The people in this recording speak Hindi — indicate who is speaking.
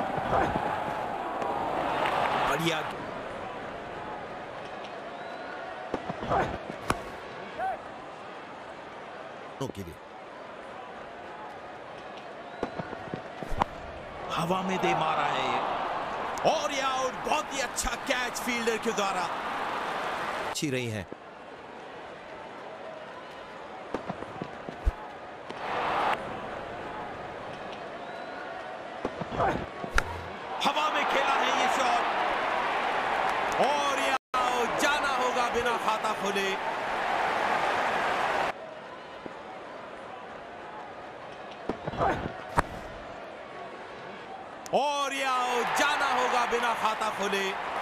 Speaker 1: बढ़िया। के लिए हवा में दे मारा है ये, और ये आउट। बहुत ही अच्छा कैच फील्डर के द्वारा। अच्छी रही है। हवा में खेला है ये शॉट, और ये आउट। जाना होगा बिना खाता खोले। और ये आउट। जाना होगा बिना खाता खोले।